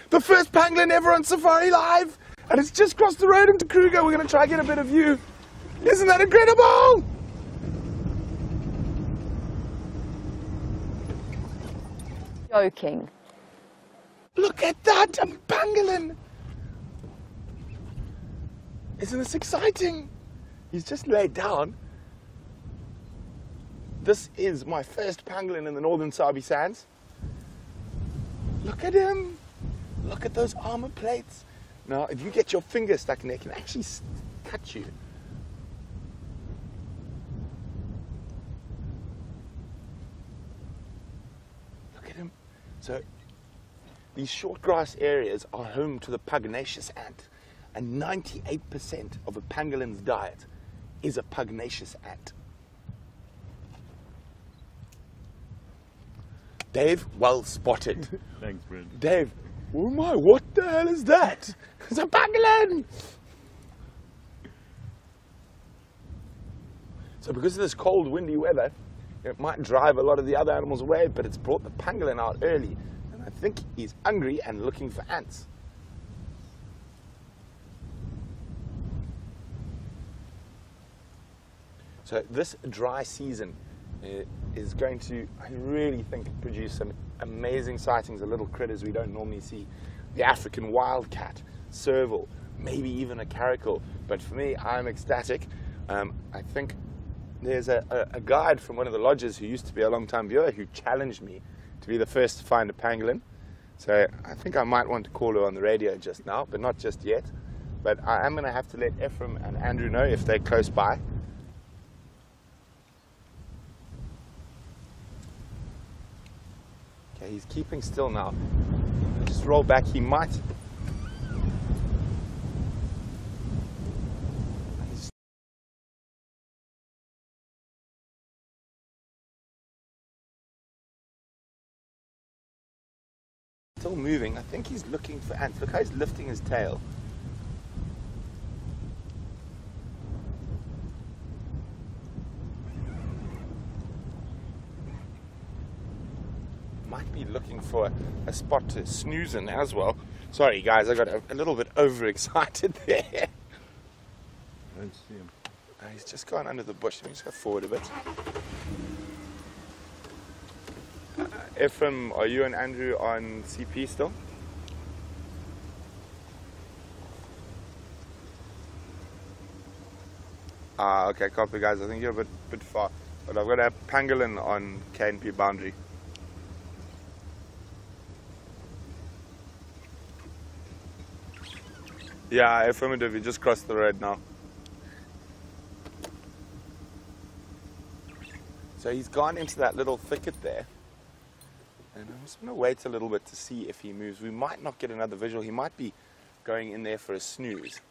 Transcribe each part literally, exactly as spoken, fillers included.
The first pangolin ever on Safari Live! And it's just crossed the road into Kruger. We're going to try and get a better view. Isn't that incredible? Joking. Look at that, a pangolin! Isn't this exciting? He's just laid down. This is my first pangolin in the Northern Sabi Sands. Look at him. Look at those armor plates. Now, if you get your finger stuck in there, it can actually cut you. Look at him. So, these short grass areas are home to the pugnacious ant, and ninety-eight percent of a pangolin's diet is a pugnacious ant. Dave, well spotted. Thanks, Brent. Dave, oh my, what the hell is that? It's a pangolin! So because of this cold, windy weather, it might drive a lot of the other animals away, but it's brought the pangolin out early. And I think he's hungry and looking for ants. So this dry season uh, is going to, I really think, produce some amazing sightings of little critters we don't normally see. The African wildcat, serval, maybe even a caracal. But for me, I'm ecstatic. Um, I think there's a, a, a guide from one of the lodges who used to be a long-time viewer who challenged me to be the first to find a pangolin. So I think I might want to call her on the radio just now, but not just yet. But I am going to have to let Ephraim and Andrew know if they're close by. Okay, he's keeping still now. Just roll back, he might. He's still moving. I think he's looking for ants. Look how he's lifting his tail. Might be looking for a, a spot to snooze in as well. Sorry guys, I got a, a little bit overexcited there. I don't see him. Uh, he's just gone under the bush. Let me just go forward a bit. Uh, Ephraim, are you and Andrew on C P still? Ah, uh, okay, copy guys. I think you're a bit, bit far. But I've got a pangolin on K N P boundary. Yeah, affirmative, you just crossed the road now. So he's gone into that little thicket there. And I'm just going to wait a little bit to see if he moves. We might not get another visual. He might be going in there for a snooze.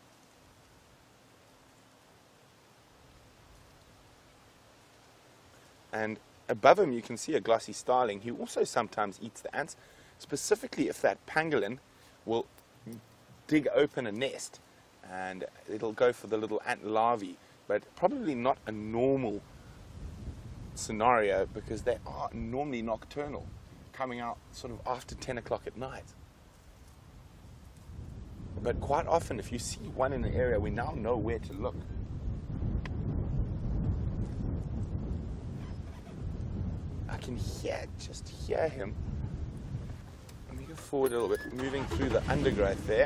And above him you can see a glossy starling who also sometimes eats the ants, specifically if that pangolin will dig open a nest and it'll go for the little ant larvae, but probably not a normal scenario because they are normally nocturnal, coming out sort of after ten o'clock at night. But quite often if you see one in an area, we now know where to look. I can hear, just hear him. Let me go forward a little bit, moving through the undergrowth there.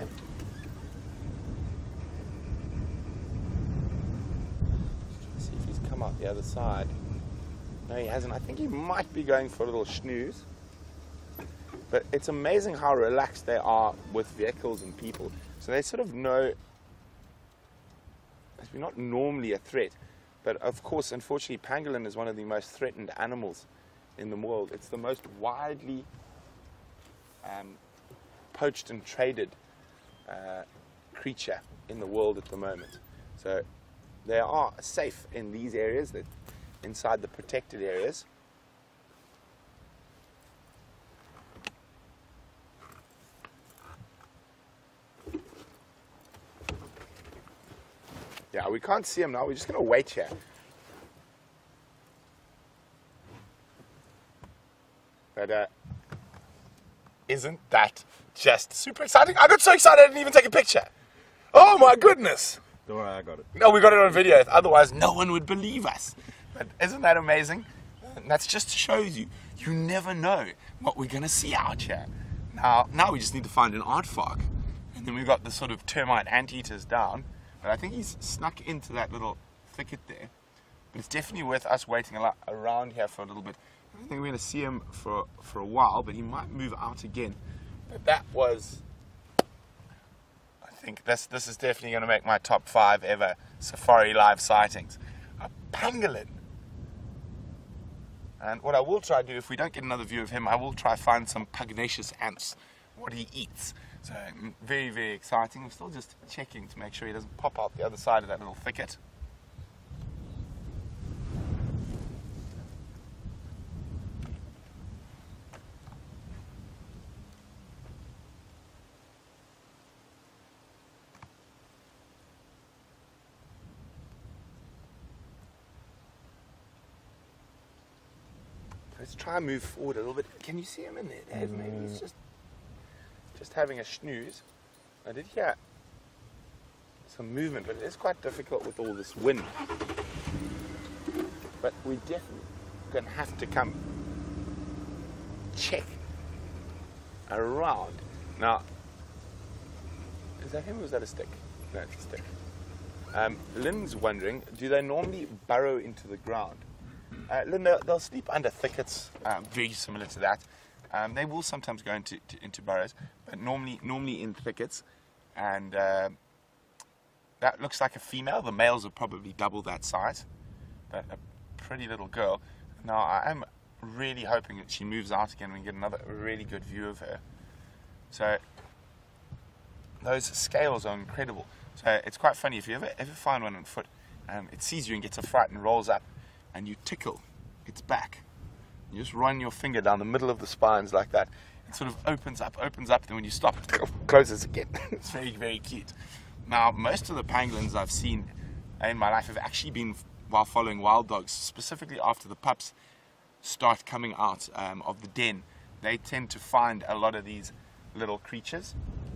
See if he's come out the other side. No, he hasn't. I think he might be going for a little snooze. But it's amazing how relaxed they are with vehicles and people. So they sort of know that we're not normally a threat. But of course, unfortunately, pangolin is one of the most threatened animals in the world. It's the most widely um, poached and traded uh, creature in the world at the moment. So they are safe in these areas, that inside the protected areas. Yeah, we can't see him now. We're just going to wait here. But uh, Isn't that just super exciting? I got so excited I didn't even take a picture. Oh my goodness. Don't worry, I got it. No, we got it on video. Otherwise, no one would believe us. But isn't that amazing? And that's just shows you, you never know what we're going to see out here. Now, now we just need to find an aardvark. And then we've got the sort of termite anteaters down. But I think he's snuck into that little thicket there. But it's definitely worth us waiting a lot around here for a little bit. I don't think we're going to see him for, for a while, but he might move out again. But that was... I think this, this is definitely going to make my top five ever Safari Live sightings. A pangolin. And what I will try to do, if we don't get another view of him, I will try to find some pugnacious ants, what he eats. So very, very exciting. We're still just checking to make sure he doesn't pop out the other side of that little thicket. Let's try and move forward a little bit. Can you see him in there, Dave? Maybe he's just just having a snooze. I did hear some movement, but it is quite difficult with all this wind. But we're definitely going to have to come check around. Now, is that him or is that a stick? No, it's a stick. Um, Lynn's wondering, do they normally burrow into the ground? Uh, they'll, they'll sleep under thickets, um, very similar to that. Um, they will sometimes go into to, into burrows, but normally normally in thickets. And uh, that looks like a female. The males are probably double that size, but a pretty little girl. Now I am really hoping that she moves out again and we get another really good view of her. So those scales are incredible. So it's quite funny if you ever ever find one on foot, um, it sees you and gets a fright and rolls up. And you tickle its back. You just run your finger down the middle of the spines like that. It sort of opens up, opens up, then when you stop, it closes again. It's very, very cute. Now, most of the pangolins I've seen in my life have actually been while following wild dogs, specifically after the pups start coming out um, of the den. They tend to find a lot of these little creatures.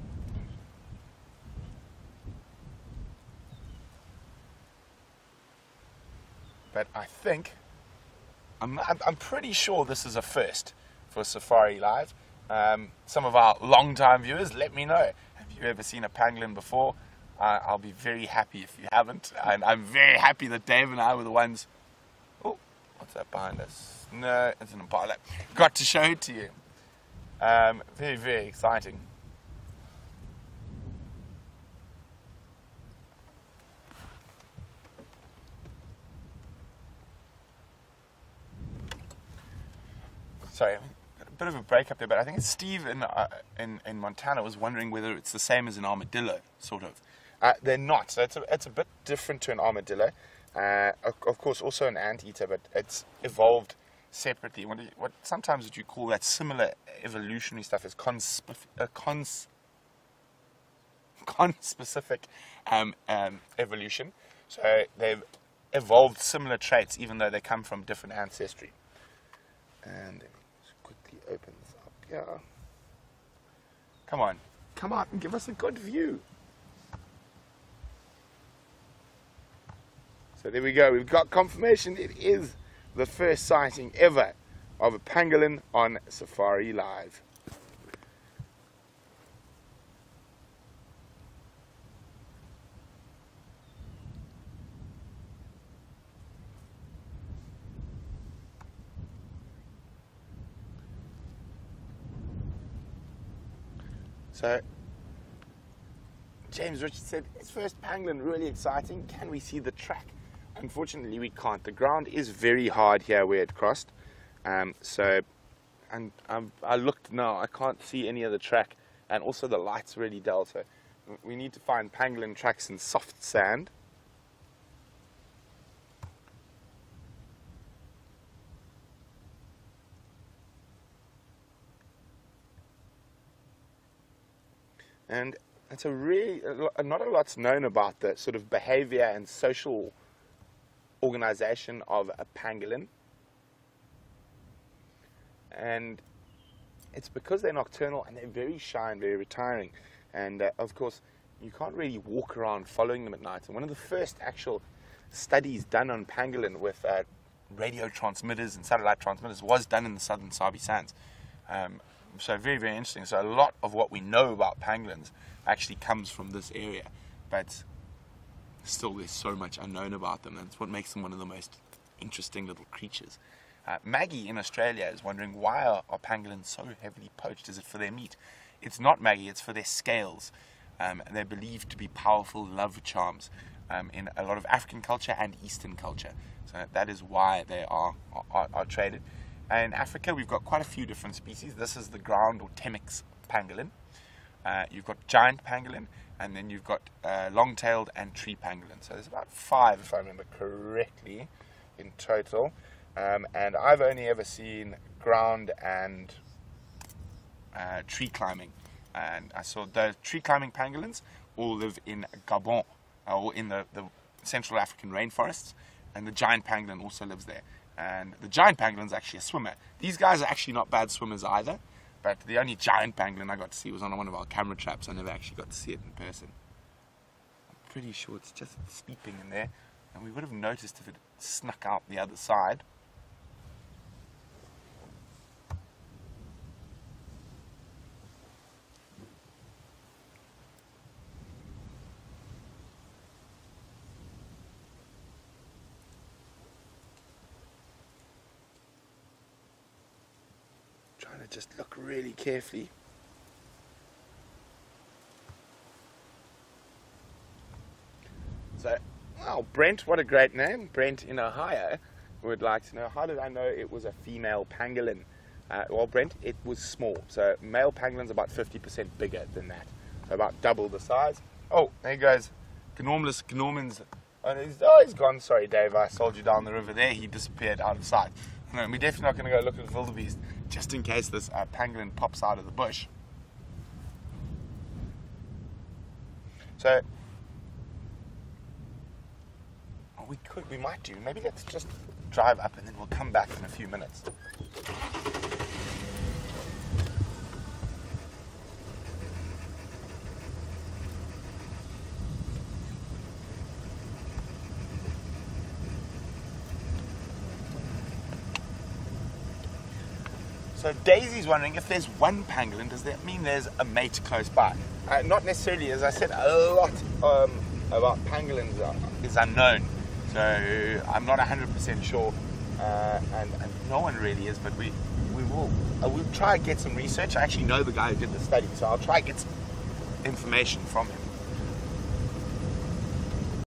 But I think, I'm, I'm pretty sure this is a first for Safari Live. Um, some of our long-time viewers, let me know. Have you ever seen a pangolin before? Uh, I'll be very happy if you haven't. And I'm very happy that Dave and I were the ones... Oh, what's that behind us? No, it's an impala. Got to show it to you. Um, very, very exciting. Sorry, a bit of a break up there, but I think it's Steve in, uh, in, in Montana was wondering whether it's the same as an armadillo, sort of. Uh, they're not. So it's a, it's a bit different to an armadillo. Uh, of, of course, also an anteater, but it's evolved separately. What, what sometimes what you call that similar evolutionary stuff is cons, uh, cons, conspecific um, um, evolution. So they've evolved similar traits, even though they come from different ancestry. And open this up, yeah. Come on, come out and give us a good view. So there we go, we've got confirmation it is the first sighting ever of a pangolin on Safari Live. So, James Richard said, his first pangolin, really exciting. Can we see the track? Unfortunately, we can't. The ground is very hard here where it crossed. Um, so, and um, I looked now, I can't see any of the track. And also the light's really dull. So, we need to find pangolin tracks in soft sand. And it's a really, not a lot's known about the sort of behavior and social organization of a pangolin. And it's because they're nocturnal and they're very shy and very retiring. And uh, of course, you can't really walk around following them at night. And one of the first actual studies done on pangolin with uh, radio transmitters and satellite transmitters was done in the southern Sabi Sands. Um, so very, very interesting. So a lot of what we know about pangolins actually comes from this area. But still, there's so much unknown about them. That's what makes them one of the most interesting little creatures. Uh, Maggie in Australia is wondering, why are, are pangolins so heavily poached? Is it for their meat? It's not, Maggie, it's for their scales. Um, and they're believed to be powerful love charms um, in a lot of African culture and Eastern culture. So that is why they are, are, are traded. And in Africa, we've got quite a few different species. This is the ground or Temix pangolin. Uh, you've got giant pangolin, and then you've got uh, long-tailed and tree pangolin. So there's about five, if I remember correctly, in total. Um, and I've only ever seen ground and uh, tree climbing. And I saw the tree climbing pangolins all live in Gabon, or in the, the Central African rainforests. And the giant pangolin also lives there. And the giant pangolin is actually a swimmer. These guys are actually not bad swimmers either. But the only giant pangolin I got to see was on one of our camera traps. I never actually got to see it in person. I'm pretty sure it's just sleeping in there. And we would have noticed if it snuck out the other side. Trying to just look really carefully. So, wow, Brent, what a great name. Brent in Ohio would like to know, how did I know it was a female pangolin? Uh, well, Brent, it was small. So male pangolin's about fifty percent bigger than that. So about double the size. Oh, there he goes. Gnormless Gnormans. Oh, he's, oh, he's gone. Sorry, Dave, I sold you down the river there. He disappeared out of sight. No, we're definitely not going to go look at the wildebeest, just in case this uh, pangolin pops out of the bush. So, oh, we could, we might do. Maybe let's just drive up and then we'll come back in a few minutes. So Daisy's wondering, if there's one pangolin, does that mean there's a mate close by? Uh, not necessarily. As I said, a lot um, about pangolins are, is unknown. So I'm not one hundred percent sure, uh, and, and no one really is, but we, we will uh, we'll try and get some research. I actually know the guy who did the study, so I'll try and get some information from him.